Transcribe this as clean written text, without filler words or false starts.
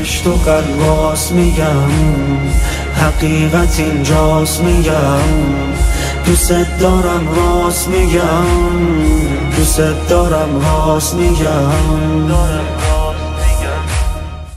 عشق تو قلواس میگم، حقیقت اینجاست میگم، دوست دارم راست میگم، دوست دارم راست میگم.